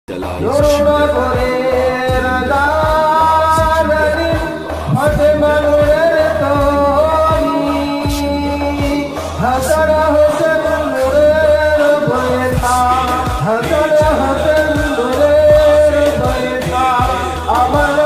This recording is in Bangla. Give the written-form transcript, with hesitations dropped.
নূরনগরের জালালি ফাতেমা নূরের তরি হাসান হোসেন নূরের বয়সা হাসান হোসেন নূরের বয়সা আমার